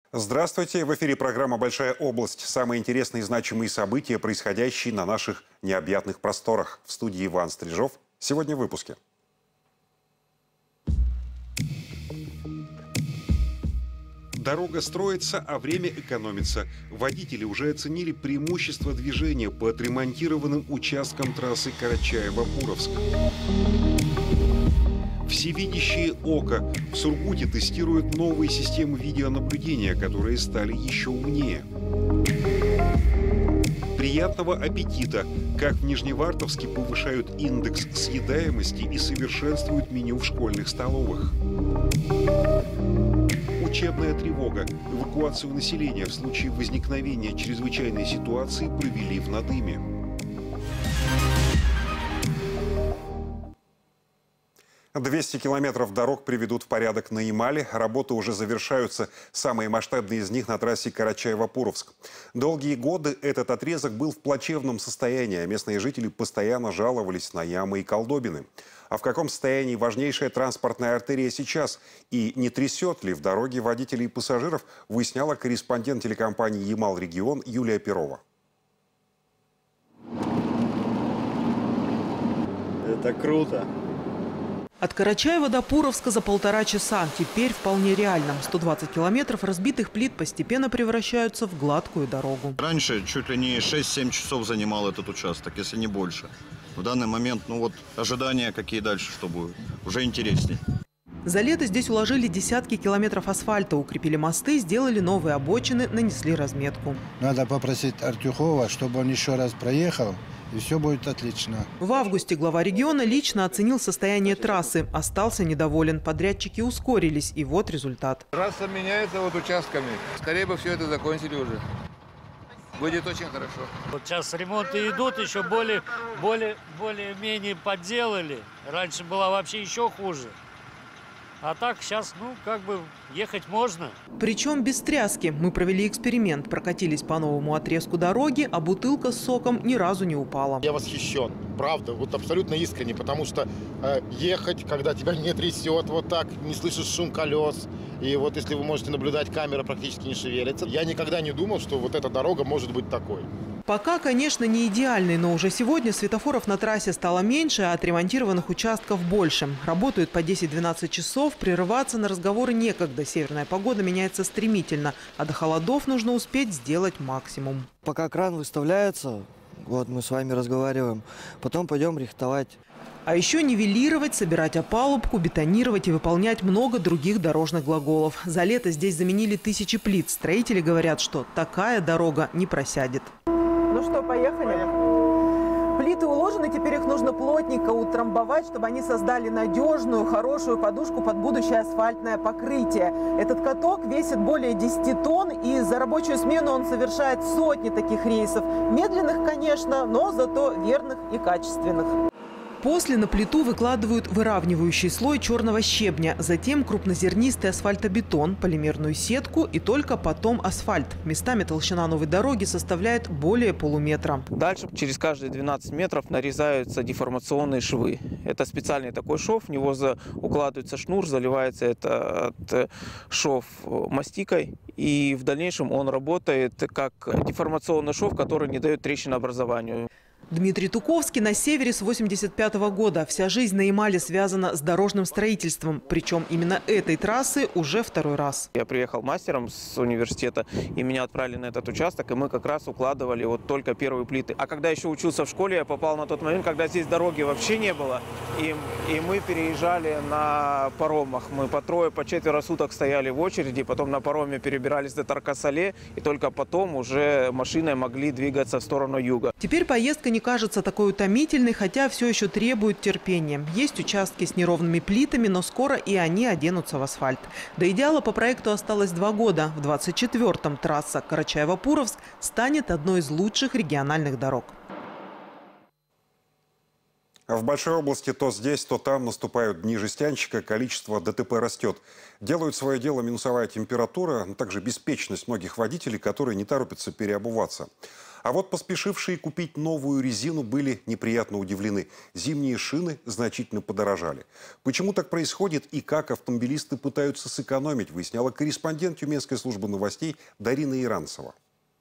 Здравствуйте! В эфире программа «Большая область». Самые интересные и значимые события, происходящие на наших необъятных просторах. В студии Иван Стрижов. Сегодня в выпуске. Дорога строится, а время экономится. Водители уже оценили преимущество движения по отремонтированным участкам трассы Карачаево-Пуровск. Всевидящее око. В Сургуте тестируют новые системы видеонаблюдения, которые стали еще умнее. Приятного аппетита. Как в Нижневартовске повышают индекс съедаемости и совершенствуют меню в школьных столовых. Учебная тревога. Эвакуацию населения в случае возникновения чрезвычайной ситуации провели в Надыме. «200 километров дорог приведут в порядок на Ямале. Работы уже завершаются. Самые масштабные из них на трассе Карачаево-Пуровск. Долгие годы этот отрезок был в плачевном состоянии, а местные жители постоянно жаловались на ямы и колдобины. А в каком состоянии важнейшая транспортная артерия сейчас? И не трясет ли в дороге водителей и пассажиров, выясняла корреспондент телекомпании «Ямал-Регион» Юлия Перова. Это круто! От Карачаева до Пуровска за 1,5 часа. Теперь вполне реально. 120 километров разбитых плит постепенно превращаются в гладкую дорогу. Раньше чуть ли не 6-7 часов занимал этот участок, если не больше. В данный момент, ожидания какие дальше, что будет. Уже интереснее. За лето здесь уложили десятки километров асфальта, укрепили мосты, сделали новые обочины, нанесли разметку. Надо попросить Артюхова, чтобы он еще раз проехал. И все будет отлично. В августе глава региона лично оценил состояние трассы. Остался недоволен. Подрядчики ускорились. И вот результат. Трасса меняется участками. Скорее бы все это закончили уже. Будет очень хорошо. Вот сейчас ремонты идут, еще более-менее подделали. Раньше было вообще еще хуже. А так сейчас, ехать можно. Причем без тряски. Мы провели эксперимент. Прокатились по новому отрезку дороги, а бутылка с соком ни разу не упала. Я восхищен. Правда, абсолютно искренне. Потому что ехать, когда тебя не трясет, не слышишь шум колес. И если вы можете наблюдать, камера практически не шевелится. Я никогда не думал, что эта дорога может быть такой. Пока, конечно, не идеальный, но уже сегодня светофоров на трассе стало меньше, а отремонтированных участков больше. Работают по 10-12 часов, прерываться на разговоры некогда. Северная погода меняется стремительно, а до холодов нужно успеть сделать максимум. Пока кран выставляется, мы с вами разговариваем, потом пойдем рихтовать. А еще нивелировать, собирать опалубку, бетонировать и выполнять много других дорожных глаголов. За лето здесь заменили тысячи плит. Строители говорят, что такая дорога не просядет. Ну что, поехали? Плиты уложены, теперь их нужно плотненько утрамбовать, чтобы они создали надежную, хорошую подушку под будущее асфальтное покрытие. Этот каток весит более 10 тонн, и за рабочую смену он совершает сотни таких рейсов. Медленных, конечно, но зато верных и качественных. После на плиту выкладывают выравнивающий слой черного щебня, затем крупнозернистый асфальтобетон, полимерную сетку и только потом асфальт. Местами толщина новой дороги составляет более полуметра. Дальше через каждые 12 метров нарезаются деформационные швы. Это специальный такой шов, в него укладывается шнур, заливается этот шов мастикой. И в дальнейшем он работает как деформационный шов, который не дает трещинообразованию. Дмитрий Туковский на севере с 1985 года. Вся жизнь на Ямале связана с дорожным строительством. Причем именно этой трассы уже второй раз. Я приехал мастером с университета, и меня отправили на этот участок, и мы как раз укладывали только первые плиты. А когда еще учился в школе, я попал на тот момент, когда здесь дороги вообще не было. И мы переезжали на паромах. Мы по 3-4 суток стояли в очереди, потом на пароме перебирались до Тарко-Сале, и только потом уже машиной могли двигаться в сторону юга. Теперь поездка не кажется такой утомительной, хотя все еще требует терпения. Есть участки с неровными плитами, но скоро и они оденутся в асфальт. До идеала по проекту осталось 2 года. В 2024-м трасса Карачаево-Пуровск станет одной из лучших региональных дорог. А в большой области то здесь, то там наступают дни жестянщика, количество ДТП растет. Делают свое дело минусовая температура, а также беспечность многих водителей, которые не торопятся переобуваться. А вот поспешившие купить новую резину были неприятно удивлены. Зимние шины значительно подорожали. Почему так происходит и как автомобилисты пытаются сэкономить, выясняла корреспондент Тюменской службы новостей Дарина Иранцева.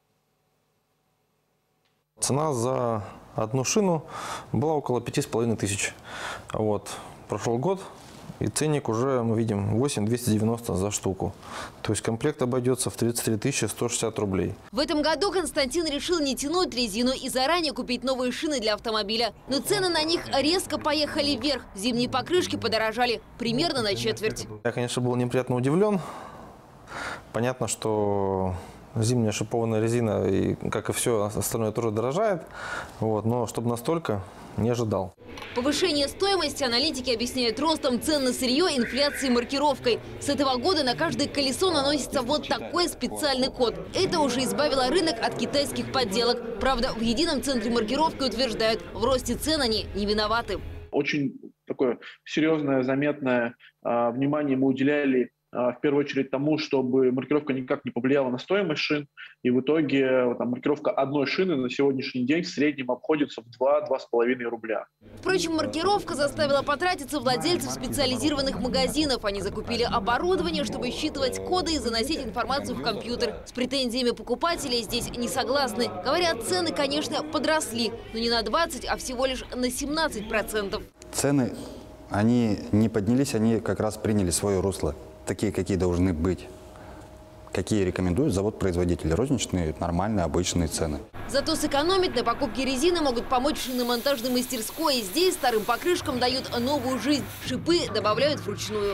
Цена за одну шину была около 5500. Вот. Прошел год, и ценник уже, мы видим, 8290 за штуку. То есть комплект обойдется в 33 160 рублей. В этом году Константин решил не тянуть резину и заранее купить новые шины для автомобиля. Но цены на них резко поехали вверх. Зимние покрышки подорожали примерно на четверть. Я, конечно, был неприятно удивлен. Понятно, что зимняя шипованная резина, и, как и все остальное, тоже дорожает. Вот, но чтобы настолько, не ожидал. Повышение стоимости аналитики объясняют ростом цен на сырье, инфляцией и маркировкой. С этого года на каждое колесо наносится вот такой специальный код. Это уже избавило рынок от китайских подделок. Правда, в едином центре маркировки утверждают, в росте цен они не виноваты. Очень такое серьезное, заметное внимание мы уделяли в первую очередь тому, чтобы маркировка никак не повлияла на стоимость шин. И в итоге маркировка одной шины на сегодняшний день в среднем обходится в 2–2,5 рубля. Впрочем, маркировка заставила потратиться владельцев специализированных магазинов. Они закупили оборудование, чтобы считывать коды и заносить информацию в компьютер. С претензиями покупателей здесь не согласны. Говорят, цены, конечно, подросли, но не на 20, а всего лишь на 17%. Цены, они не поднялись, они как раз приняли свое русло. Такие, какие должны быть, какие рекомендует завод-производитель. Розничные, нормальные, обычные цены. Зато сэкономить на покупке резины могут помочь шиномонтажной мастерской. И здесь старым покрышкам дают новую жизнь. Шипы добавляют вручную.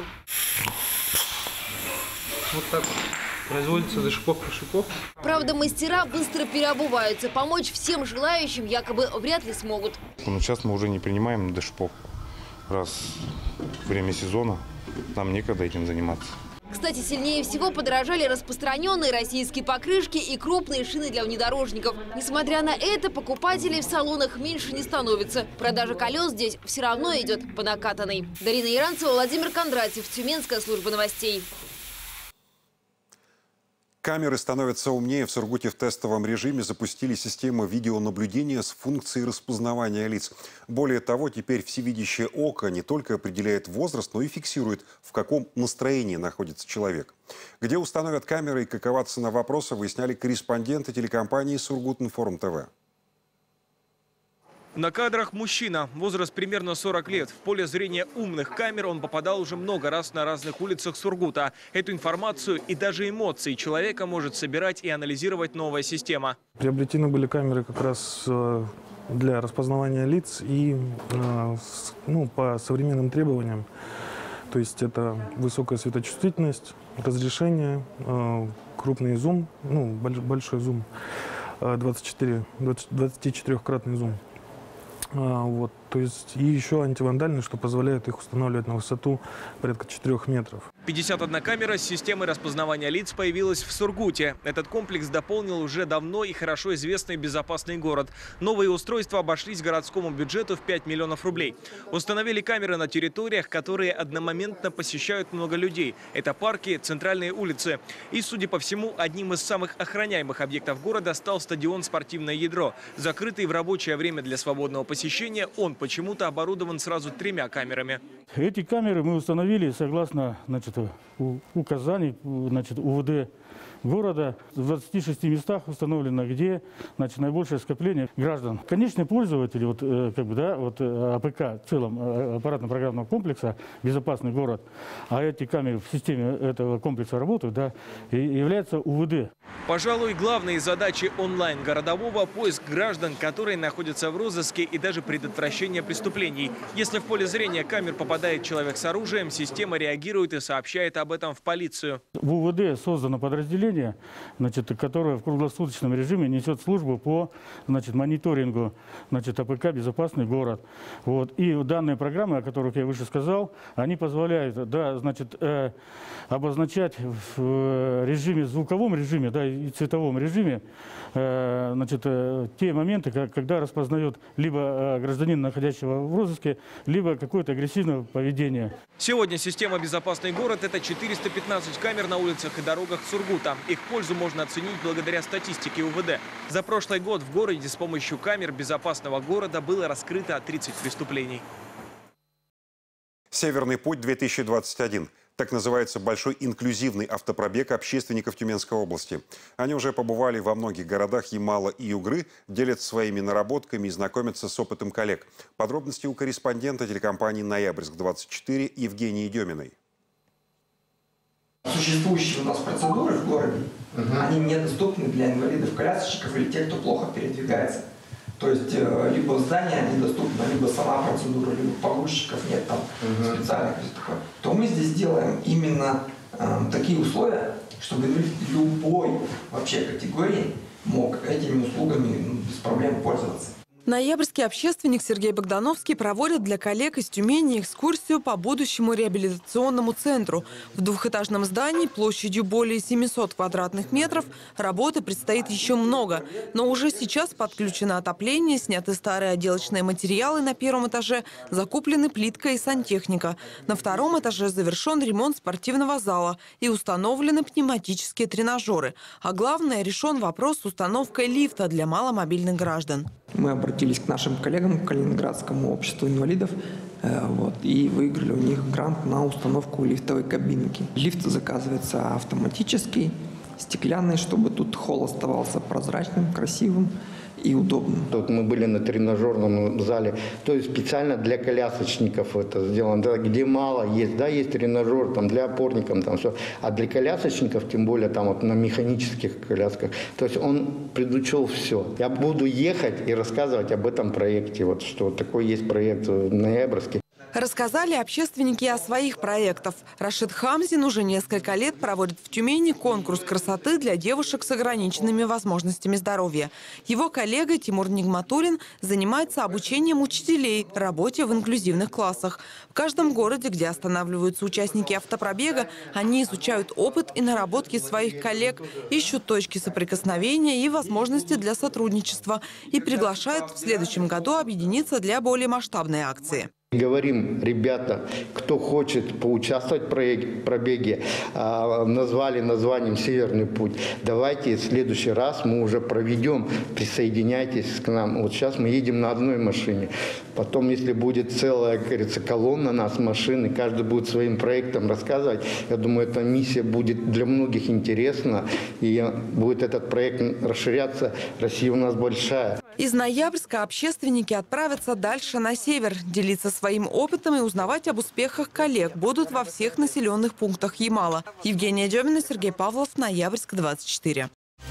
Вот так производится дошиповка шипов. Правда, мастера быстро переобуваются. Помочь всем желающим якобы вряд ли смогут. Но сейчас мы уже не принимаем дошиповку. Раз время сезона, нам некогда этим заниматься. Кстати, сильнее всего подорожали распространенные российские покрышки и крупные шины для внедорожников. Несмотря на это, покупателей в салонах меньше не становится. Продажа колес здесь все равно идет по накатанной. Дарина Иранцева, Владимир Кондратьев, Тюменская служба новостей. Камеры становятся умнее. В Сургуте в тестовом режиме запустили систему видеонаблюдения с функцией распознавания лиц. Более того, теперь всевидящее око не только определяет возраст, но и фиксирует, в каком настроении находится человек. Где установят камеры и какова цена вопроса, выясняли корреспонденты телекомпании «Сургутинформ ТВ». На кадрах мужчина, возраст примерно 40 лет. В поле зрения умных камер он попадал уже много раз на разных улицах Сургута. Эту информацию и даже эмоции человека может собирать и анализировать новая система. Приобретены были камеры как раз для распознавания лиц и по современным требованиям. То есть это высокая светочувствительность, разрешение, крупный зум, большой зум, 24-кратный зум. То есть и еще антивандальный, что позволяет их устанавливать на высоту порядка 4 метров. 51 камера с системой распознавания лиц появилась в Сургуте. Этот комплекс дополнил уже давно и хорошо известный безопасный город. Новые устройства обошлись городскому бюджету в 5 миллионов рублей. Установили камеры на территориях, которые одномоментно посещают много людей. Это парки, центральные улицы. И, судя по всему, одним из самых охраняемых объектов города стал стадион «Спортивное ядро». Закрытый в рабочее время для свободного посещения, он почему-то оборудован сразу 3 камерами. Эти камеры мы установили согласно указаний УВД города. В 26 местах установлено, где наибольшее скопление граждан. Конечные пользователи АПК в целом, аппаратно-программного комплекса «Безопасный город», а эти камеры в системе этого комплекса работают, и является УВД. Пожалуй, главные задачи онлайн-городового – поиск граждан, которые находятся в розыске, и даже предотвращение преступлений. Если в поле зрения камер попадает человек с оружием, система реагирует и сообщает об этом в полицию. В УВД создано подразделение, которое в круглосуточном режиме несет службу по мониторингу АПК «Безопасный город». И данные программы, о которых я выше сказал, они позволяют обозначать в режиме, звуковом режиме, и цветовом режиме те моменты, когда распознает либо гражданин, находящего в розыске, либо какое-то агрессивное поведение. Сегодня система «Безопасный город» – это 415 камер на улицах и дорогах Сургута. Их пользу можно оценить благодаря статистике УВД. За прошлый год в городе с помощью камер безопасного города было раскрыто 30 преступлений. «Северный путь-2021». Так называется большой инклюзивный автопробег общественников Тюменской области. Они уже побывали во многих городах Ямала и Югры, делятся своими наработками и знакомятся с опытом коллег. Подробности у корреспондента телекомпании «Ноябрьск-24» Евгении Деминой. Существующие у нас процедуры в городе, они недоступны для инвалидов-колясочников или тех, кто плохо передвигается. То есть либо здание недоступно, либо сама процедура, либо погрузчиков нет там специальных. То мы здесь делаем именно такие условия, чтобы любой вообще категории мог этими услугами без проблем пользоваться. Ноябрьский общественник Сергей Богдановский проводит для коллег из Тюмени экскурсию по будущему реабилитационному центру. В двухэтажном здании площадью более 700 квадратных метров работы предстоит еще много. Но уже сейчас подключено отопление, сняты старые отделочные материалы на первом этаже, закуплены плитка и сантехника. На втором этаже завершен ремонт спортивного зала и установлены пневматические тренажеры. А главное, решен вопрос с установкой лифта для маломобильных граждан. Мы обратились к нашим коллегам, к Калининградскому обществу инвалидов, и выиграли у них грант на установку лифтовой кабинки. Лифт заказывается автоматический, стеклянный, чтобы тут холл оставался прозрачным, красивым и удобным. Тут мы были на тренажерном зале, то есть специально для колясочников это сделано, да, где мало есть, да, есть тренажер там для опорников, там все, а для колясочников, тем более там вот на механических колясках, то есть он предучел все. Я буду ехать и рассказывать об этом проекте, вот что такой есть проект в Ноябрьске. Рассказали общественники о своих проектах. Рашид Хамзин уже несколько лет проводит в Тюмени конкурс красоты для девушек с ограниченными возможностями здоровья. Его коллега Тимур Нигматуллин занимается обучением учителей работе в инклюзивных классах. В каждом городе, где останавливаются участники автопробега, они изучают опыт и наработки своих коллег, ищут точки соприкосновения и возможности для сотрудничества и приглашают в следующем году объединиться для более масштабной акции. Говорим, ребята, кто хочет поучаствовать в пробеге, назвали названием «Северный путь». Давайте в следующий раз мы уже проведем, присоединяйтесь к нам. Вот сейчас мы едем на одной машине. Потом, если будет целая, как говорится, колонна нас, машины, каждый будет своим проектом рассказывать, я думаю, эта миссия будет для многих интересна. И будет этот проект расширяться. Россия у нас большая. Из Ноябрьска общественники отправятся дальше на север. Делиться своим опытом и узнавать об успехах коллег будут во всех населенных пунктах Ямала. Евгения Демина, Сергей Павлов, Ноябрьск-24.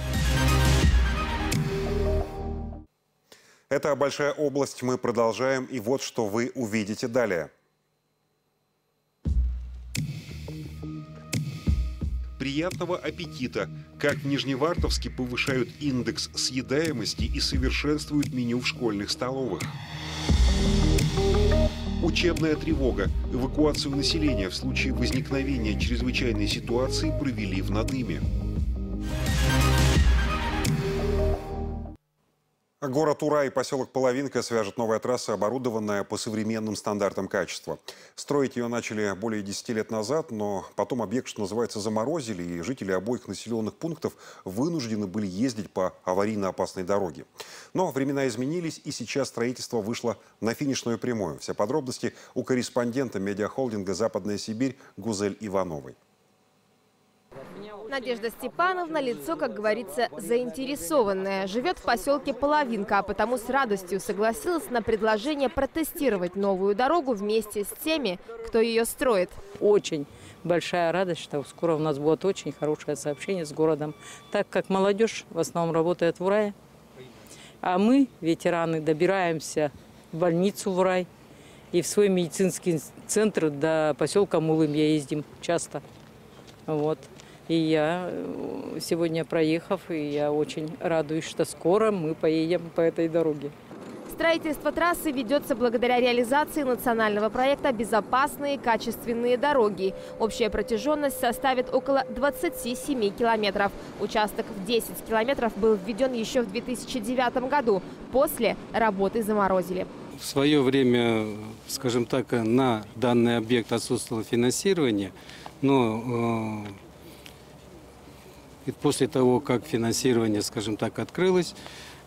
Это большая область. Мы продолжаем. И вот что вы увидите далее. Приятного аппетита! Как в Нижневартовске повышают индекс съедаемости и совершенствуют меню в школьных столовых. Учебная тревога. Эвакуацию населения в случае возникновения чрезвычайной ситуации провели в Надыме. Город Ура и поселок Половинка свяжет новая трасса, оборудованная по современным стандартам качества. Строить ее начали более 10 лет назад, но потом объект, что называется, заморозили, и жители обоих населенных пунктов вынуждены были ездить по аварийно опасной дороге. Но времена изменились, и сейчас строительство вышло на финишную прямую. Все подробности у корреспондента медиахолдинга «Западная Сибирь» Гузель Ивановой. Надежда Степановна, лицо, как говорится, заинтересованное. Живет в поселке Половинка, а потому с радостью согласилась на предложение протестировать новую дорогу вместе с теми, кто ее строит. Очень большая радость, что скоро у нас будет очень хорошее сообщение с городом, так как молодежь в основном работает в Урае, а мы, ветераны, добираемся в больницу в Урай и в свой медицинский центр до поселка Мулым я ездим часто. Вот. И я сегодня проехав, и я очень радуюсь, что скоро мы поедем по этой дороге. Строительство трассы ведется благодаря реализации национального проекта «Безопасные качественные дороги». Общая протяженность составит около 27 километров. Участок в 10 километров был введен еще в 2009 году. После работы заморозили. В свое время, скажем так, на данный объект отсутствовало финансирование, но после того, как финансирование, скажем так, открылось,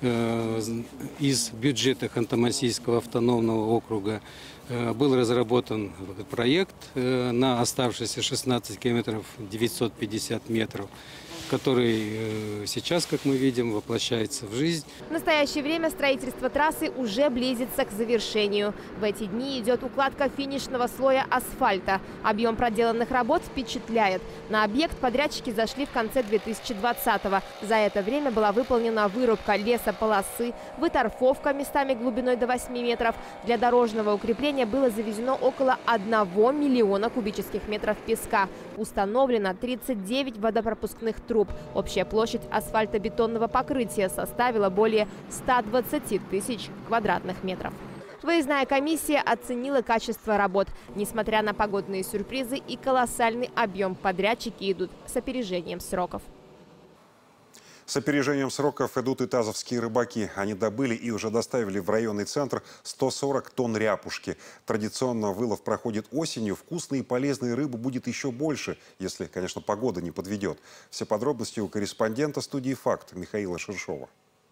из бюджета Ханты-Мансийского автономного округа был разработан проект на оставшиеся 16 километров 950 метров, который сейчас, как мы видим, воплощается в жизнь. В настоящее время строительство трассы уже близится к завершению. В эти дни идет укладка финишного слоя асфальта. Объем проделанных работ впечатляет. На объект подрядчики зашли в конце 2020-го. За это время была выполнена вырубка лесополосы, выторфовка местами глубиной до 8 метров. Для дорожного укрепления было завезено около 1 миллиона кубических метров песка. Установлено 39 водопропускных труб. Общая площадь асфальтобетонного покрытия составила более 120 тысяч квадратных метров. Выездная комиссия оценила качество работ. Несмотря на погодные сюрпризы и колоссальный объем, подрядчики идут с опережением сроков. С опережением сроков идут и тазовские рыбаки. Они добыли и уже доставили в районный центр 140 тонн ряпушки. Традиционно вылов проходит осенью. Вкусной и полезной рыбы будет еще больше, если, конечно, погода не подведет. Все подробности у корреспондента студии «Факт» Михаила Ширшова.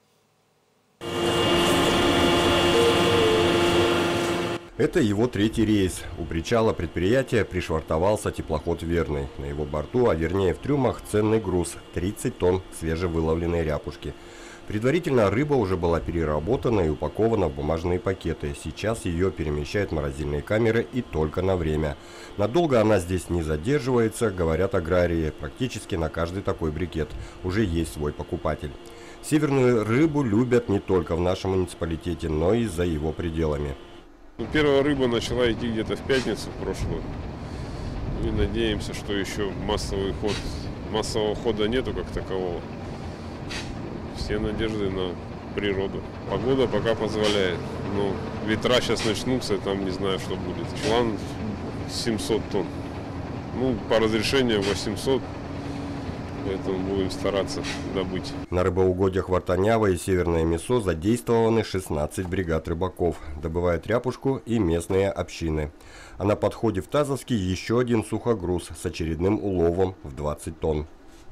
Это его третий рейс. У причала предприятия пришвартовался теплоход «Верный». На его борту, а вернее в трюмах, ценный груз – 30 тонн свежевыловленной ряпушки. Предварительно рыба уже была переработана и упакована в бумажные пакеты. Сейчас ее перемещают в морозильные камеры и только на время. Надолго она здесь не задерживается, говорят аграрии. Практически на каждый такой брикет уже есть свой покупатель. Северную рыбу любят не только в нашем муниципалитете, но и за его пределами. Первая рыба начала идти где-то в пятницу в прошлую. И надеемся, что еще массового хода нету как такового. Все надежды на природу. Погода пока позволяет. Но ветра сейчас начнутся, там не знаю, что будет. Чулан 700 тонн. Ну, по разрешению 800. Поэтому будем стараться добыть. На рыбоугодьях Вартанява и Северное Месо задействованы 16 бригад рыбаков. Добывают ряпушку и местные общины. А на подходе в Тазовский еще один сухогруз с очередным уловом в 20 тонн.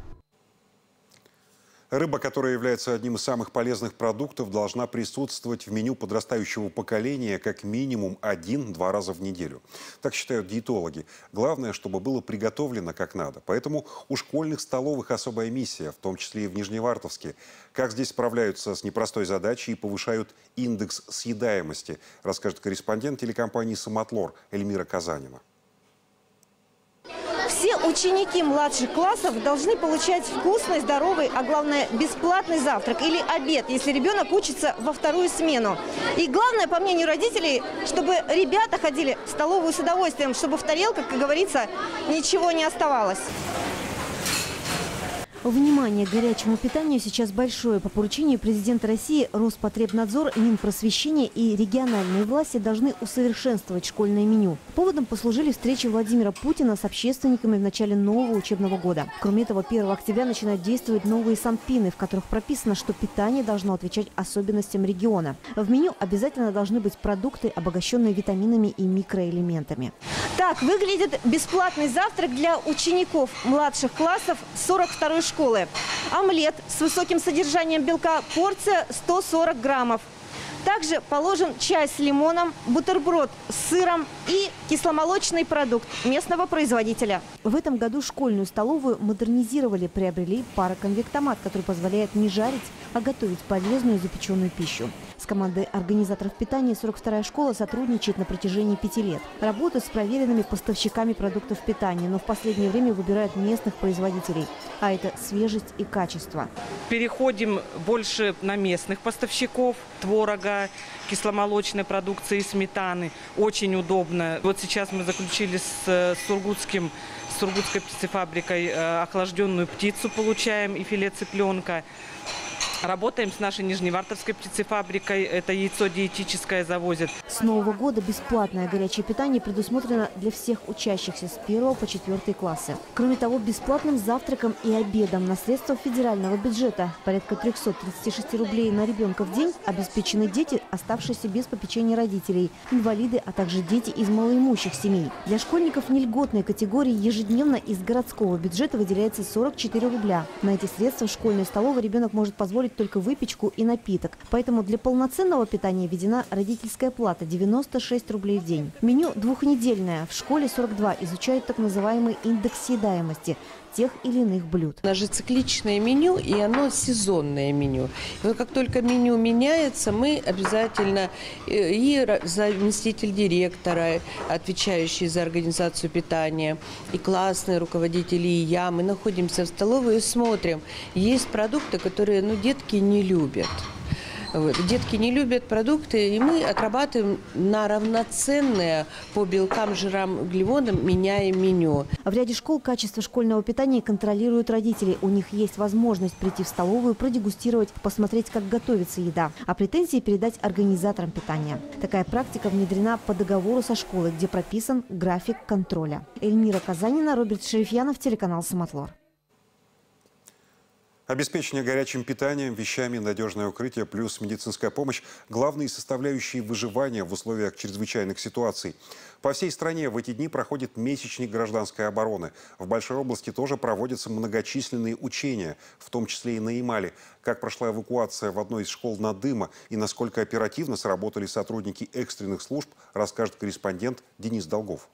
Рыба, которая является одним из самых полезных продуктов, должна присутствовать в меню подрастающего поколения как минимум 1-2 раза в неделю. Так считают диетологи. Главное, чтобы было приготовлено как надо. Поэтому у школьных столовых особая миссия, в том числе и в Нижневартовске. Как здесь справляются с непростой задачей и повышают индекс съедаемости, расскажет корреспондент телекомпании «Самотлор» Эльмира Казанина. Все ученики младших классов должны получать вкусный, здоровый, а главное бесплатный завтрак или обед, если ребенок учится во вторую смену. И главное, по мнению родителей, чтобы ребята ходили в столовую с удовольствием, чтобы в тарелках, как говорится, ничего не оставалось. Внимание к горячему питанию сейчас большое. По поручению президента России Роспотребнадзор, Минпросвещение и региональные власти должны усовершенствовать школьное меню. Поводом послужили встречи Владимира Путина с общественниками в начале нового учебного года. Кроме этого, 1 октября начинают действовать новые санпины, в которых прописано, что питание должно отвечать особенностям региона. В меню обязательно должны быть продукты, обогащенные витаминами и микроэлементами. Так выглядит бесплатный завтрак для учеников младших классов 42-й школы. Омлет с высоким содержанием белка, порция 140 граммов. Также положен чай с лимоном, бутерброд с сыром и кисломолочный продукт местного производителя. В этом году школьную столовую модернизировали, приобрели пароконвектомат, который позволяет не жарить, а готовить полезную запеченную пищу. С командой организаторов питания 42-я школа сотрудничает на протяжении 5 лет. Работают с проверенными поставщиками продуктов питания, но в последнее время выбирают местных производителей. А это свежесть и качество. Переходим больше на местных поставщиков, творога, кисломолочной продукции, сметаны. Очень удобно. Вот сейчас мы заключили с сургутской птицефабрикой охлажденную птицу получаем и филе цыпленка. Работаем с нашей Нижневартовской птицефабрикой. Это яйцо диетическое завозят. С Нового года бесплатное горячее питание предусмотрено для всех учащихся с 1 по 4 классы. Кроме того, бесплатным завтраком и обедом на средства федерального бюджета порядка 336 рублей на ребенка в день обеспечены дети, оставшиеся без попечения родителей, инвалиды, а также дети из малоимущих семей. Для школьников нельготной категории ежедневно из городского бюджета выделяется 44 рубля. На эти средства в школьной столовой ребенок может позволить только выпечку и напиток. Поэтому для полноценного питания введена родительская плата – 96 рублей в день. Меню двухнедельное. В школе 42 изучают так называемый индекс съедаемости тех или иных блюд. У нас же цикличное меню, и оно сезонное меню. И вот как только меню меняется, мы обязательно и заместитель директора, отвечающий за организацию питания, и классные руководители, и я, мы находимся в столовой и смотрим. Есть продукты, которые детки не любят. Детки не любят продукты, и мы отрабатываем на равноценные по белкам, жирам, углеводам, меняем меню. В ряде школ качество школьного питания контролируют родители. У них есть возможность прийти в столовую, продегустировать, посмотреть, как готовится еда. А претензии передать организаторам питания. Такая практика внедрена по договору со школой, где прописан график контроля. Эльмира Казанина, Роберт Шерифьянов, телеканал «Самотлор». Обеспечение горячим питанием, вещами, надежное укрытие плюс медицинская помощь – главные составляющие выживания в условиях чрезвычайных ситуаций. По всей стране в эти дни проходит месячник гражданской обороны. В Большой области тоже проводятся многочисленные учения, в том числе и на Ямале. Как прошла эвакуация в одной из школ Надыма и насколько оперативно сработали сотрудники экстренных служб, расскажет корреспондент Денис Долгов.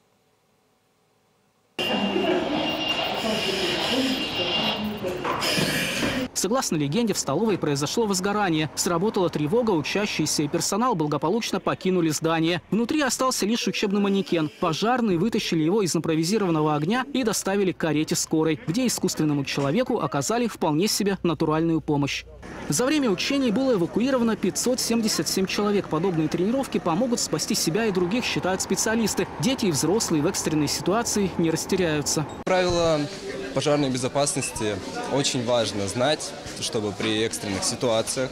Согласно легенде, в столовой произошло возгорание. Сработала тревога, учащиеся и персонал благополучно покинули здание. Внутри остался лишь учебный манекен. Пожарные вытащили его из импровизированного огня и доставили к карете скорой, где искусственному человеку оказали вполне себе натуральную помощь. За время учений было эвакуировано 577 человек. Подобные тренировки помогут спасти себя и других, считают специалисты. Дети и взрослые в экстренной ситуации не растеряются. Правила пожарной безопасности очень важно знать, чтобы при экстренных ситуациях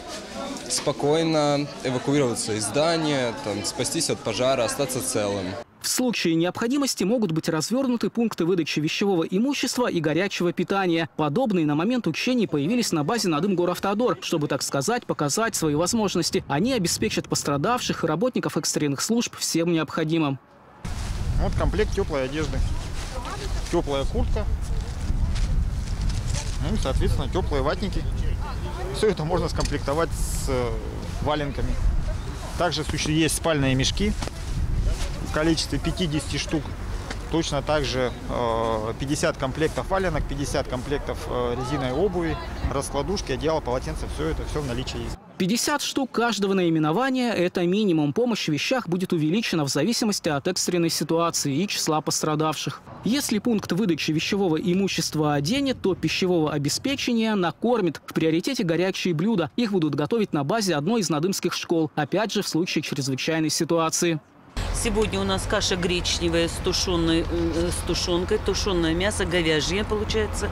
спокойно эвакуироваться из здания, спастись от пожара, остаться целым. В случае необходимости могут быть развернуты пункты выдачи вещевого имущества и горячего питания. Подобные на момент учений появились на базе Надым-Горавтодор, чтобы, так сказать, показать свои возможности. Они обеспечат пострадавших и работников экстренных служб всем необходимым. Вот комплект теплой одежды. Теплая куртка, ну и, соответственно, теплые ватники. Все это можно скомплектовать с валенками. Также есть спальные мешки в количестве 50 штук. Точно так же 50 комплектов валенок, 50 комплектов резиновой обуви, раскладушки, одеяло, полотенце. Все в наличии есть. 50 штук каждого наименования – это минимум. Помощь в вещах будет увеличена в зависимости от экстренной ситуации и числа пострадавших. Если пункт выдачи вещевого имущества оденет, то пищевого обеспечения накормит. В приоритете горячие блюда. Их будут готовить на базе одной из надымских школ. Опять же, в случае чрезвычайной ситуации. Сегодня у нас каша гречневая с тушенкой, тушеное мясо, говяжье получается.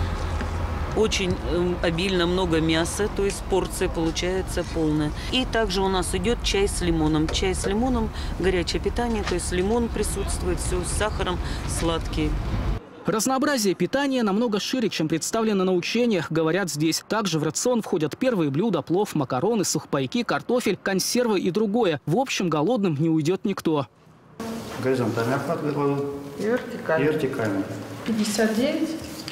Очень обильно, много мяса, то есть порция получается полная. И также у нас идет чай с лимоном. Чай с лимоном, горячее питание, то есть лимон присутствует, все с сахаром, сладкий. Разнообразие питания намного шире, чем представлено на учениях, говорят здесь. Также в рацион входят первые блюда: плов, макароны, сухпайки, картофель, консервы и другое. В общем, голодным не уйдет никто. Горизонтальный охват горловой. И вертикальный. 59.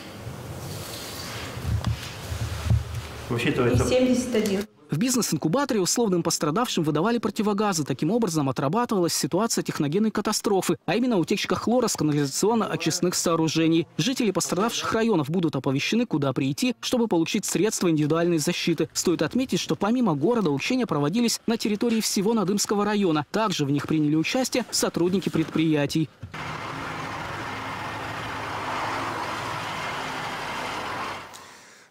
Вообще-то и 71. В бизнес-инкубаторе условным пострадавшим выдавали противогазы. Таким образом отрабатывалась ситуация техногенной катастрофы, а именно утечка хлора с канализационно-очистных сооружений. Жители пострадавших районов будут оповещены, куда прийти, чтобы получить средства индивидуальной защиты. Стоит отметить, что помимо города учения проводились на территории всего Надымского района. Также в них приняли участие сотрудники предприятий.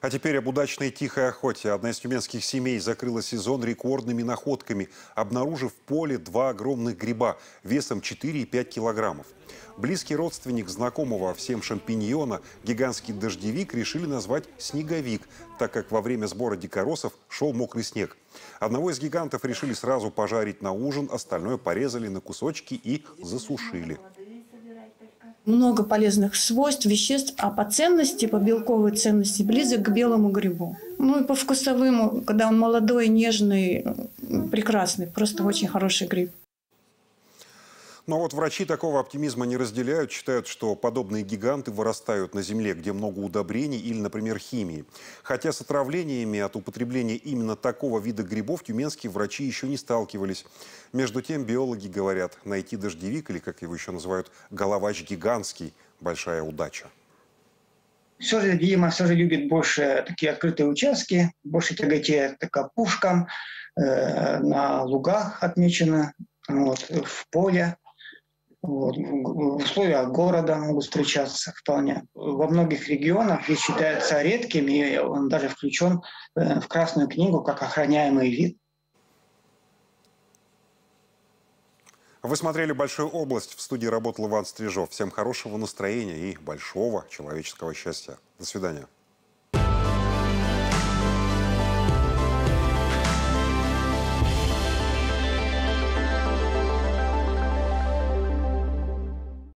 А теперь об удачной тихой охоте. Одна из тюменских семей закрыла сезон рекордными находками, обнаружив в поле 2 огромных гриба весом 4,5 килограммов. Близкий родственник знакомого всем шампиньона, гигантский дождевик, решили назвать снеговик, так как во время сбора дикоросов шел мокрый снег. Одного из гигантов решили сразу пожарить на ужин, остальное порезали на кусочки и засушили. Много полезных свойств, веществ, а по ценности, по белковой ценности близок к белому грибу. Ну и по вкусовым, когда он молодой, нежный, прекрасный, просто очень хороший гриб. Но вот врачи такого оптимизма не разделяют, считают, что подобные гиганты вырастают на земле, где много удобрений или, например, химии. Хотя с отравлениями от употребления именно такого вида грибов тюменские врачи еще не сталкивались. Между тем, биологи говорят, найти дождевик, или как его еще называют, головач гигантский, большая удача. Все же, видимо, любит больше такие открытые участки, больше тяготеет к опушкам, на лугах отмечено, в поле. В условиях города могут встречаться вполне. Во многих регионах здесь считается редким, и он даже включен в Красную книгу как охраняемый вид. Вы смотрели «Большую область». В студии работал Иван Стрижов. Всем хорошего настроения и большого человеческого счастья. До свидания.